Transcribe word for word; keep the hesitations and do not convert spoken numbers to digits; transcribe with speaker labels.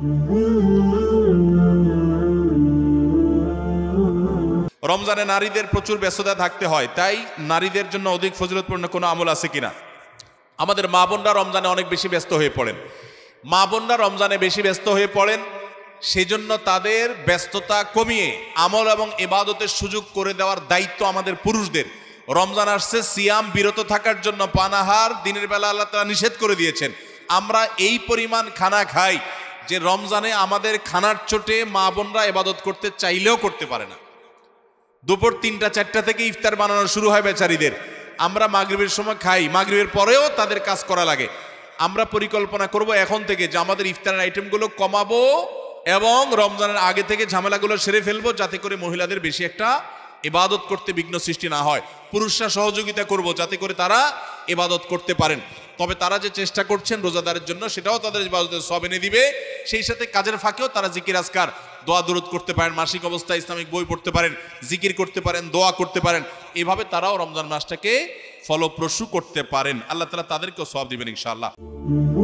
Speaker 1: রমজানে নারীদের প্রচুর ব্যস্ততা থাকতে হয়, তাই নারীদের জন্য অধিক ফজিলতপূর্ণ কোনো আমল আছে কিনা? আমাদের মা বোনরা রমজানে অনেক বেশি ব্যস্ত হয়ে পড়েন। মা বোনরা রমজানে বেশি ব্যস্ত হয়ে পড়েন, সেই জন্য তাদের ব্যস্ততা কমিয়ে আমল এবং ইবাদতের সুযোগ করে দেওয়ার দায়িত্ব আমাদের পুরুষদের। রমজান আসছে, সিয়াম বিরত থাকার জন্য পানাহার দিনের বেলা আল্লাহ তাআলা নিষেধ করে দিয়েছেন। আমরা এই পরিমাণ খানা খাই যে রমজানে আমাদের খানার চোটে মা বোনরা ইবাদত করতে চাইলেও করতে পারে না। দুপুর তিনটা চারটা থেকে ইফতার বানানো শুরু হয় বেচারীদের। আমরা মাগরিবের সময় খাই, মাগরিবের পরেও তাদের কাজ করা লাগে। আমরা পরিকল্পনা করব এখন থেকে যে আমাদের ইফতারের আইটেমগুলো কমাবো এবং রমজানের আগে থেকে ঝামেলাগুলো সেরে ফেলবো, যাতে করে মহিলাদের বেশি একটা ইবাদত করতে বিঘ্ন সৃষ্টি না হয়। পুরুষরা সহযোগিতা করব যাতে করে তারা ইবাদত করতে পারেন। তবে তারা যে চেষ্টা করছেন রোজাদারের জন্য, সেটাও তাদের ইবাদতের সওয়াব এনে দিবে। সেই সাথে কাজের ফাঁকেও তারা জিকির আজকার দোয়া দরুদ করতে পারেন, মাসিক অবস্থায় ইসলামিক বই পড়তে পারেন, জিকির করতে পারেন, দোয়া করতে পারেন। এভাবে তারাও রমজান মাসটাকে ফলপ্রসূ করতে পারেন। আল্লাহ তাআলা তাদেরকেও সওয়াব দিবেন ইনশাআল্লাহ।